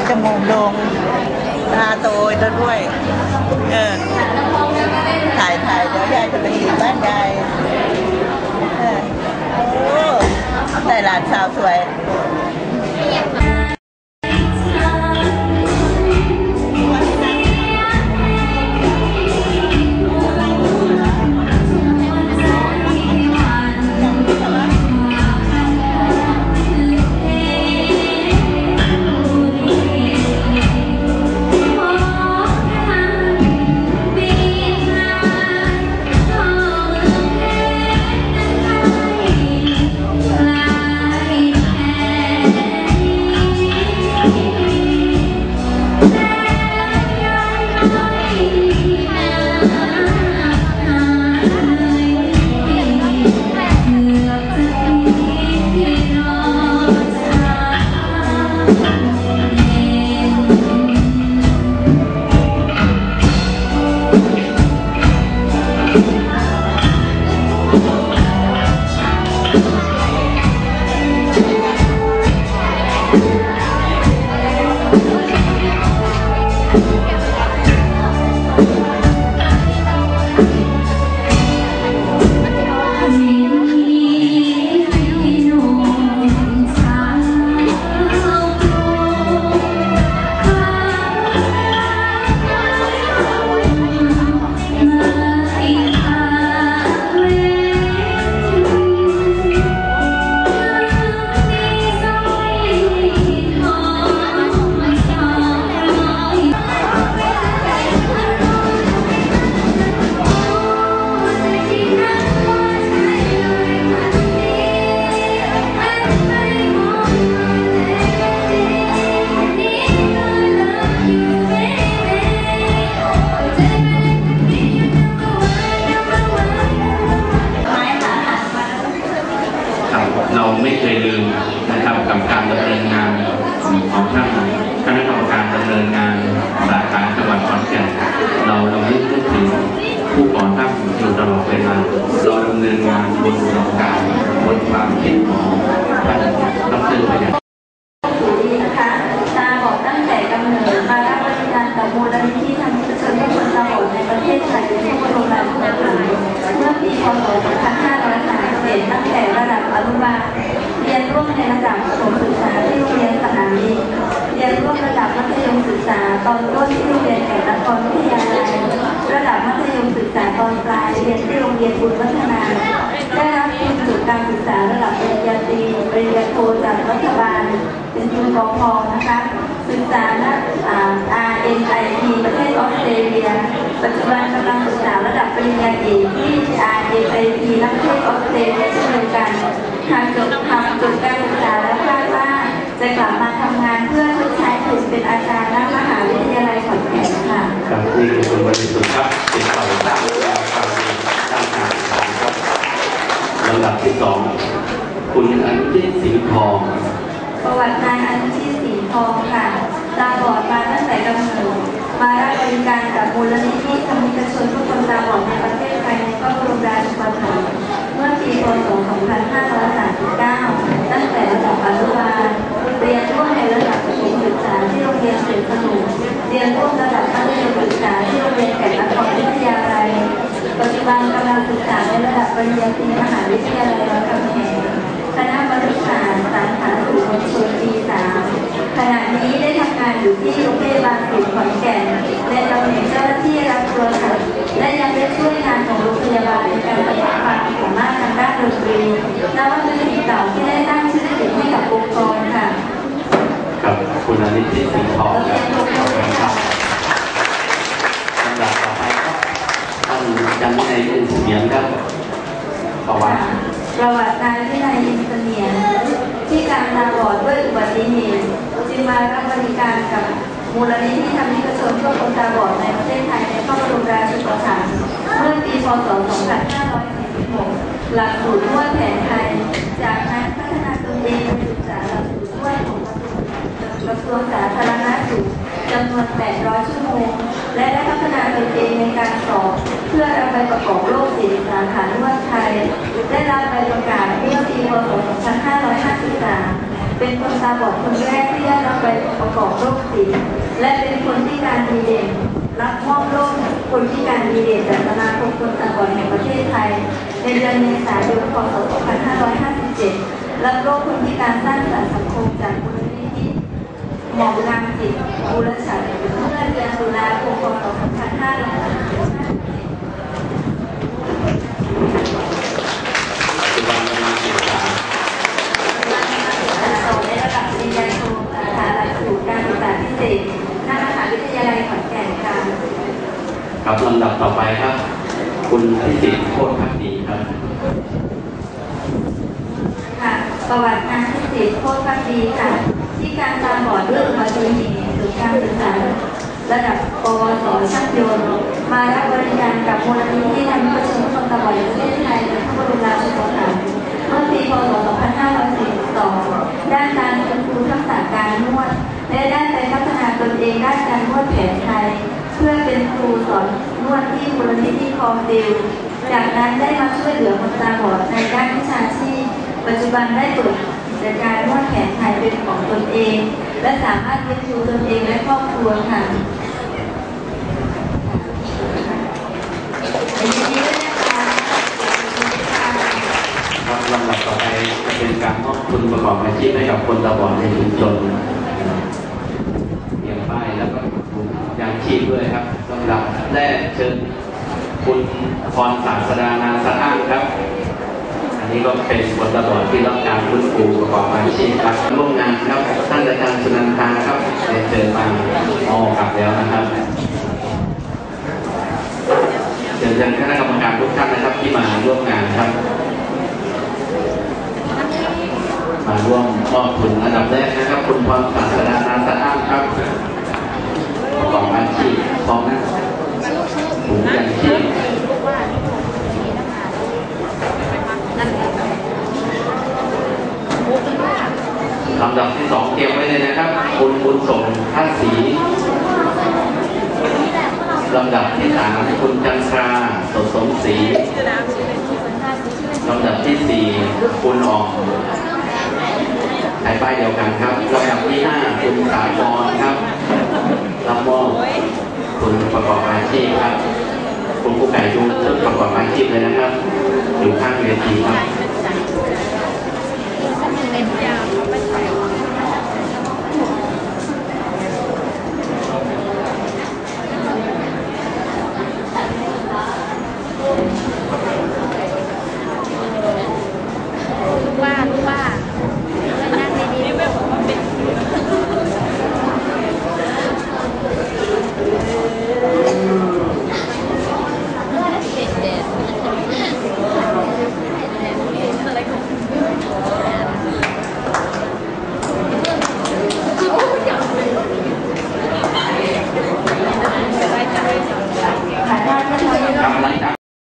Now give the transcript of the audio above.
จมูกโด่งตาโตด้วยถ่ายเดี๋ยวยายจะไปอยู่บ้านยายโอ้แต่หลานสาวสวยเราไม่เคยลืมนะครับกับการดำเนินงานของท่านคณะกรรมการดำเนินงานสาขาจังหวัดขอนแก่นเรานึกถึงผู้ก่อตั้งอยู่ตลอดเวลาเราดำเนินงานบนอุดมการณ์บนความคิดของท่านดร.พยัญชนะดีนะคะตาบอดตั้งแต่กำเนิดมารับบริการกับมูลนิธิทำกิจกรรมคนตาบอดในประเทศไทยในช่วงโบราณเมื่อปีพ.ศ. 2531ตั้งแต่ระดับอนุบาลเรียนร่วมในระดับประถมศึกษาที่โรงเรียนสนามบินเรียนร่วมระดับมัธยมศึกษาตอนต้นที่โรงเรียนแก่นครวิทยาลัยระดับมัธยมศึกษาตอนปลายเรียนที่โรงเรียนบุญวัฒนาได้รับทุนทุนการศึกษาระดับปริญญาตรีปริญญาโทจากรัฐบาลเป็นทุนกพ.นะคะศึกษาณRMIT ประเทศออสเตรเลียปัจจุบันกำลังศึกษาระดับปริญญาเอกที่ RMIT ประเทศออสเตรเลียเช่นเดียวกันหากจบการศึกษาแล้วคาดว่าจะกลับมาทำงานเพื่อชดใช้ทุนเป็นอาจารย์ณมหาวิทยาลัยขอนแก่นค่ะครับนี่คือคุณบริสุทธิ์ครับเป็นฝ่ายสร้างแนวความสร้างการศึกษาครับลำดับที่2คุณอนุชิตสิงห์ทองประวัตินายอนุชิตสิงห์ทองค่ะตาบอดมาตั้งแต่กำเนิดมารับบริการกับมูลนิธิธรรมิกชนทุกคนตาบอดในประเทศไทยในพระบรมราชูปถัมภ์เมื่อปีพ.ศ. 2539ตั้งแต่ระดับอนุบาลเรียนร่วมในระดับประถมศึกษาที่โรงเรียนเสรสนุกเรียนร่วมระดับมัธยมศึกษาที่โรงเรียนแก่นนครวิทยาลัยปัจจุบันกำลังศึกษาในระดับปริญญาตรีมหาวิทยาลัยรามคำแหงคณะบริหารสาขาสื่อมวลชนปี 3ขณะนี้ได้ทำงานอยู่ที่โรงพยาบาลศูนย์ขอนแก่นในตำแหน่งเจ้าหน้าที่รับโทรศัพท์และยังได้ช่วยงานของโรงพยาบาลในการประดับความสามารถทางด้านดนตรีนับว่าเป็นสิ่งเก่าที่ได้สร้างชื่อเสียงให้กับองค์กรค่ะกับคุณอนิติสิงห์ทองครับลำดับต่อไปครับท่านจันทร์ในอินเสียงครับประวัตินายวินัยอินเสียงที่การตาบอดด้วยอุบัติเหตุจึงมารับบริการกับมูลนิธิธรรมิกชนเพื่อคนตาบอดในประเทศไทยในพระบรมราชูปถัมภ์เมื่อปีพ.ศ. 2546หลักสูตรนวดแผนไทยจากนั้นพัฒนาตนเองไปศึกษาหลักสูตรนวดของกระทรวงสาธารณสุขจำนวน800 ชั่วโมงและได้พัฒนาตนเองในการสอบเพื่อรับใบประกอบโรคศิลป์สาขานวดไทยได้รับใบประกาศเมื่อปีพ.ศ. 2553 เป็นคนตาบอดคนแรกที่ได้รับใบประกอบโรคศิลป์และเป็นคนพิการดีเด่นรับมอบโล่คนพิการดีเด่นจากสมาคมคนตาบอดแห่งประเทศไทยในเดือนเมษายน พ.ศ. 2557รับโล่คนพิการสร้างสรรค์สังคมจากมูลนิธิหม่อมนางจิตบุรชัดเมื่อเดือนตุลาคม พ.ศ. 2557 ปัจจุบันกำลังศึกษาในระดับปริญญาโทสาขาหลักสูตรการศึกษาพิเศษณมหาวิทยาลัยขอนแก่นค่ะครับลำดับต่อไปครับ คุณพิสิทธิ์โคตรพักดีครับค่ะประวัตินางพิสิทธิ์โคตรพักดีค่ะที่การตาบอดด้วยอุบัติเหตุสู่การศึกษาระดับปวสช่างยนต์มารับบริการกับมูลนิธิทำประชาชนตาบอดในประเทศไทยและพระบรมราชูปถัมภ์เมื่อปีพ.ศ. 2542ด้านการเป็นครูทักษะการนวดและได้ไปพัฒนาตนเองด้านการนวดแผนไทยเพื่อเป็นครูสอนนวดที่มูลนิธิคอมดิลจากนั้นได้มาช่วยเหลือคนตาบอดในด้านวิชาชีพปัจจุบันได้เปิดกิจการนวดแผนไทยเป็นของตนเองและสามารถเลี้ยงดูตนเองและครอบครัวค่ะครับลำดับต่อไปจะเป็นการมอบทุนประกอบอาชีพให้กับคนตาบอดในชุมชนเพียงป้ายแล้วก็ถุงยางชีพด้วยครับลำดับแรกเชิญคุณพรศาสดานาสะอ้างครับ อันนี้ก็เป็นคนตาบอดที่รับการฟื้นฟูประกอบอาชีพครับร่วมงานครับท่านอาจารย์สุนันทาครับได้เชิญมากลับแล้วนะครับเชิญคณะกรรมการทุกท่านนะครับที่มาร่วมงานครับมาร่วมมอบทุนอันดับแรกนะครับคุณพรศาสดานาสะอ้างครับประกอบอาชีพพร้อมถุงยางชีพลำดับที่สองเตรียมไว้เลยนะครับคุณบุญส่งท่าศรีลำดับที่สามคุณจันทราสดสมศรีลำดับที่สี่คุณอ่องใช้ป้ายเดียวกันครับลำดับที่ห้าคุณสากรครับรับมอบคุณประกอบอาชีพครับคุณผู้ไก่ดูชุดประกอบอาชีพเลยนะครับอยู่ข้างเวทีครับ